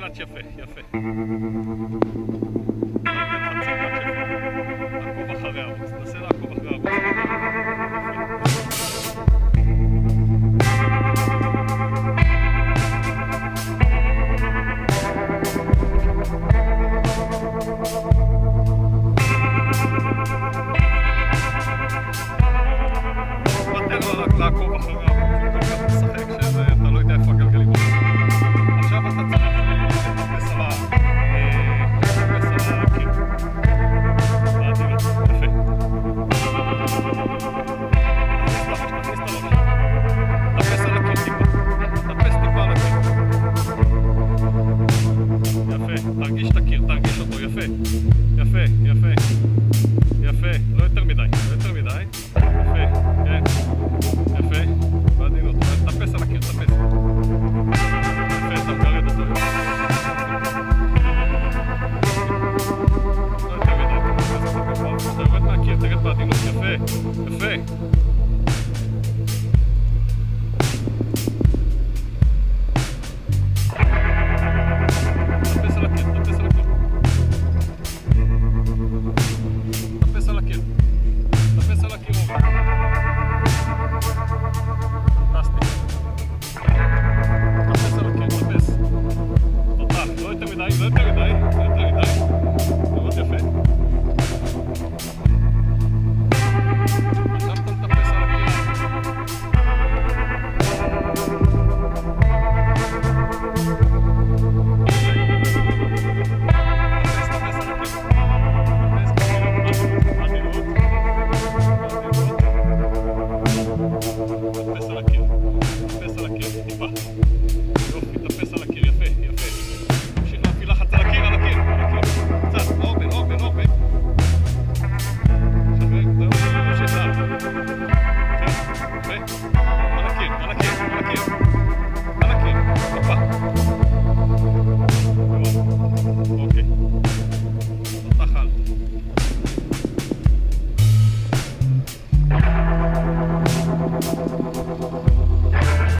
קלאץ' יפה, יפה. לעקוב אחרי הרוץ, תנסה לעקוב אחרי הרוץ. לעקוב אחריו, כל כך משחק שאתה לא יודע איפה הגלגלים עושים. עכשיו אתה צריך לטפס על הקיר. בעדינות, יפה. תכניס את הראש. טפס על הקיר טיפה. טפס טיפה על הקיר. יפה, תרגיש את הקיר, תרגיש אותו, יפה. יפה, יפה. יפה, לא יותר מדי, לא יותר מדי. יפה, כן. יפה, בעדינות, תטפס על הקיר, תטפס. יפה, אתה מגרד אותו. לא יותר מדי, אתה יורד מהקיר, תרד בעדינות, יפה, יפה.